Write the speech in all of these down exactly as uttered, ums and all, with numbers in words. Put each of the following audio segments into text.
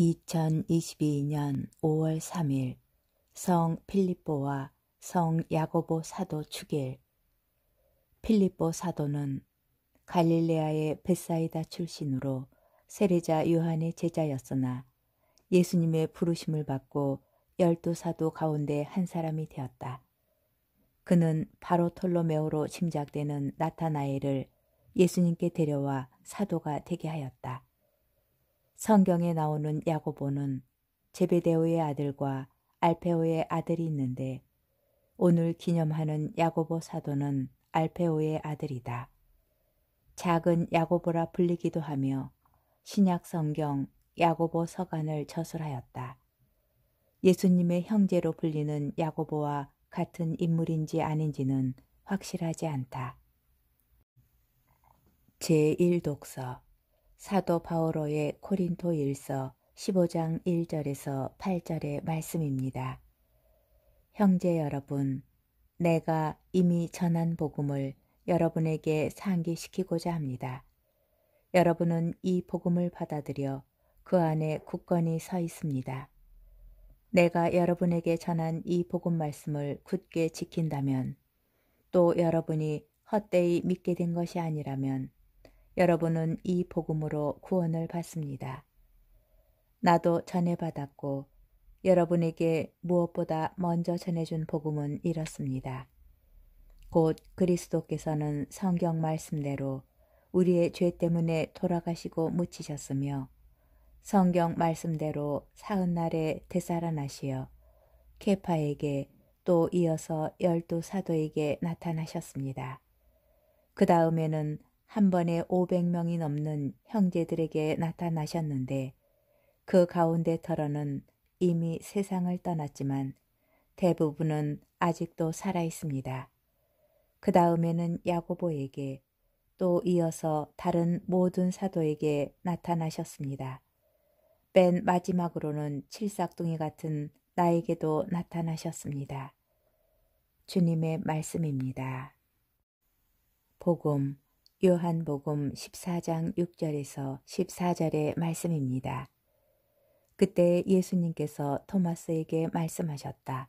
이천이십이 년 오월 삼일 성 필립보와 성 야고보 사도 축일. 필립보 사도는 갈릴레아의 벳사이다 출신으로 세례자 요한의 제자였으나 예수님의 부르심을 받고 열두 사도 가운데 한 사람이 되었다. 그는 바로톨로메오로 짐작되는 나타나엘을 예수님께 데려와 사도가 되게 하였다. 성경에 나오는 야고보는 제베데오의 아들과 알페오의 아들이 있는데 오늘 기념하는 야고보 사도는 알페오의 아들이다. 작은 야고보라 불리기도 하며 신약 성경 야고보 서간을 저술하였다. 예수님의 형제로 불리는 야고보와 같은 인물인지 아닌지는 확실하지 않다. 제일 독서 사도 바오로의 코린토 일서 십오 장 일 절에서 팔 절의 말씀입니다. 형제 여러분, 내가 이미 전한 복음을 여러분에게 상기시키고자 합니다. 여러분은 이 복음을 받아들여 그 안에 굳건히 서 있습니다. 내가 여러분에게 전한 이 복음 말씀을 굳게 지킨다면, 또 여러분이 헛되이 믿게 된 것이 아니라면 여러분은 이 복음으로 구원을 받습니다. 나도 전해받았고 여러분에게 무엇보다 먼저 전해준 복음은 이렇습니다. 곧 그리스도께서는 성경 말씀대로 우리의 죄 때문에 돌아가시고 묻히셨으며 성경 말씀대로 사흘날에 되살아나시어 케파에게 또 이어서 열두 사도에게 나타나셨습니다. 그 다음에는 한 번에 오백 명이 넘는 형제들에게 나타나셨는데 그 가운데 털어는 이미 세상을 떠났지만 대부분은 아직도 살아 있습니다. 그 다음에는 야고보에게 또 이어서 다른 모든 사도에게 나타나셨습니다. 맨 마지막으로는 칠삭둥이 같은 나에게도 나타나셨습니다. 주님의 말씀입니다. 복음 요한복음 십사 장 육 절에서 십사 절의 말씀입니다. 그때 예수님께서 토마스에게 말씀하셨다.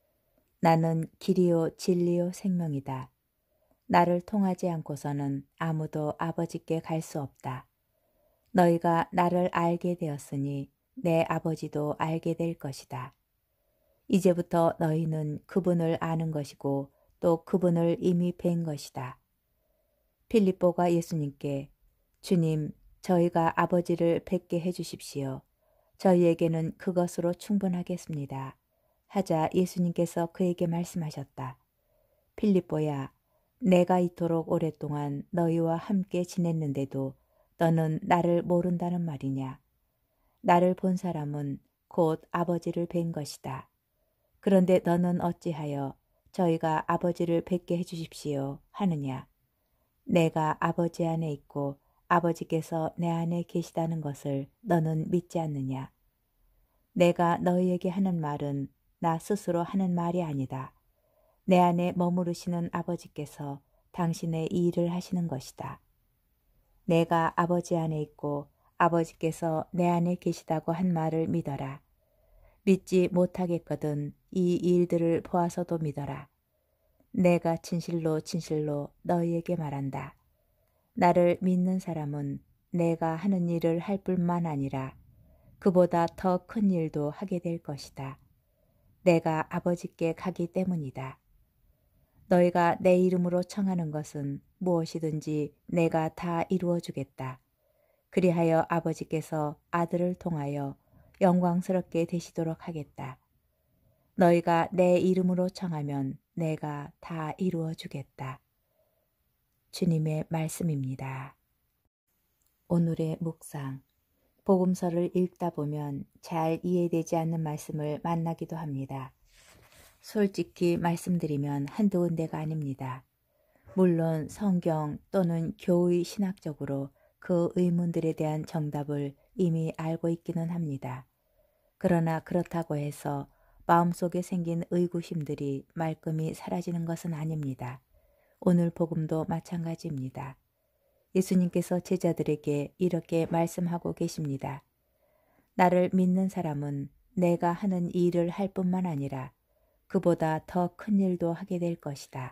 나는 길이요 진리요 생명이다. 나를 통하지 않고서는 아무도 아버지께 갈 수 없다. 너희가 나를 알게 되었으니 내 아버지도 알게 될 것이다. 이제부터 너희는 그분을 아는 것이고 또 그분을 이미 뵌 것이다. 필립보가 예수님께 주님, 저희가 아버지를 뵙게 해주십시오. 저희에게는 그것으로 충분하겠습니다. 하자 예수님께서 그에게 말씀하셨다. 필립보야, 내가 이토록 오랫동안 너희와 함께 지냈는데도 너는 나를 모른다는 말이냐? 나를 본 사람은 곧 아버지를 뵌 것이다. 그런데 너는 어찌하여 저희가 아버지를 뵙게 해주십시오 하느냐? 내가 아버지 안에 있고 아버지께서 내 안에 계시다는 것을 너는 믿지 않느냐? 내가 너희에게 하는 말은 나 스스로 하는 말이 아니다. 내 안에 머무르시는 아버지께서 당신의 이 일을 하시는 것이다. 내가 아버지 안에 있고 아버지께서 내 안에 계시다고 한 말을 믿어라. 믿지 못하겠거든 이 일들을 보아서도 믿어라. 내가 진실로 진실로 너희에게 말한다. 나를 믿는 사람은 내가 하는 일을 할 뿐만 아니라 그보다 더 큰 일도 하게 될 것이다. 내가 아버지께 가기 때문이다. 너희가 내 이름으로 청하는 것은 무엇이든지 내가 다 이루어 주겠다. 그리하여 아버지께서 아들을 통하여 영광스럽게 되시도록 하겠다. 너희가 내 이름으로 청하면 내가 다 이루어 주겠다. 주님의 말씀입니다. 오늘의 묵상. 복음서를 읽다 보면 잘 이해되지 않는 말씀을 만나기도 합니다. 솔직히 말씀드리면 한두 군데가 아닙니다. 물론 성경 또는 교의 신학적으로 그 의문들에 대한 정답을 이미 알고 있기는 합니다. 그러나 그렇다고 해서 마음속에 생긴 의구심들이 말끔히 사라지는 것은 아닙니다. 오늘 복음도 마찬가지입니다. 예수님께서 제자들에게 이렇게 말씀하고 계십니다. 나를 믿는 사람은 내가 하는 일을 할 뿐만 아니라 그보다 더 큰 일도 하게 될 것이다.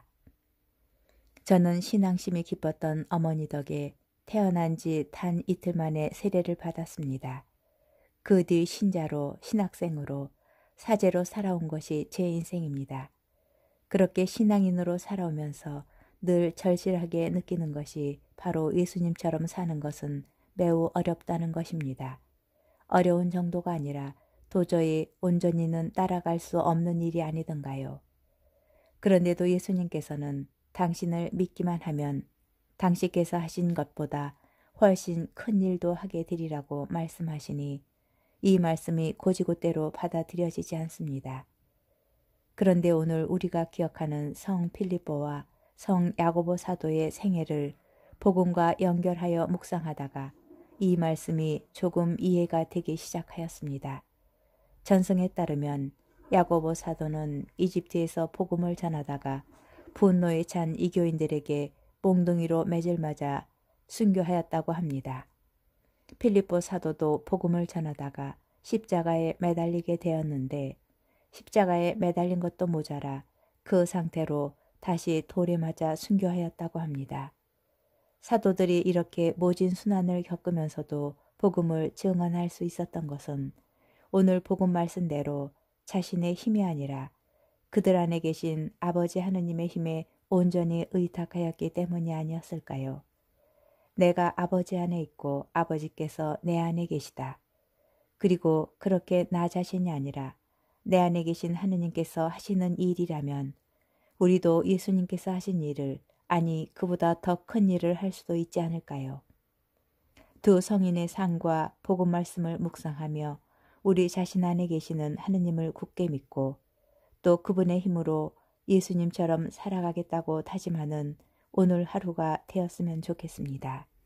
저는 신앙심이 깊었던 어머니 덕에 태어난 지 단 이틀 만에 세례를 받았습니다. 그 뒤 신자로 신학생으로 사제로 살아온 것이 제 인생입니다. 그렇게 신앙인으로 살아오면서 늘 절실하게 느끼는 것이 바로 예수님처럼 사는 것은 매우 어렵다는 것입니다. 어려운 정도가 아니라 도저히 온전히는 따라갈 수 없는 일이 아니던가요. 그런데도 예수님께서는 당신을 믿기만 하면 당신께서 하신 것보다 훨씬 큰 일도 하게 되리라고 말씀하시니 이 말씀이 곧이곧대로 받아들여지지 않습니다. 그런데 오늘 우리가 기억하는 성 필립보와 성 야고보 사도의 생애를 복음과 연결하여 묵상하다가 이 말씀이 조금 이해가 되기 시작하였습니다. 전승에 따르면 야고보 사도는 이집트에서 복음을 전하다가 분노에 찬 이교인들에게 몽둥이로 매질 맞아 순교하였다고 합니다. 필립보 사도도 복음을 전하다가 십자가에 매달리게 되었는데 십자가에 매달린 것도 모자라 그 상태로 다시 돌에 맞아 순교하였다고 합니다. 사도들이 이렇게 모진 순환을 겪으면서도 복음을 증언할 수 있었던 것은 오늘 복음 말씀대로 자신의 힘이 아니라 그들 안에 계신 아버지 하느님의 힘에 온전히 의탁하였기 때문이 아니었을까요? 내가 아버지 안에 있고 아버지께서 내 안에 계시다. 그리고 그렇게 나 자신이 아니라 내 안에 계신 하느님께서 하시는 일이라면 우리도 예수님께서 하신 일을, 아니 그보다 더 큰 일을 할 수도 있지 않을까요? 두 성인의 삶과 복음 말씀을 묵상하며 우리 자신 안에 계시는 하느님을 굳게 믿고 또 그분의 힘으로 예수님처럼 살아가겠다고 다짐하는 오늘 하루가 되었으면 좋겠습니다.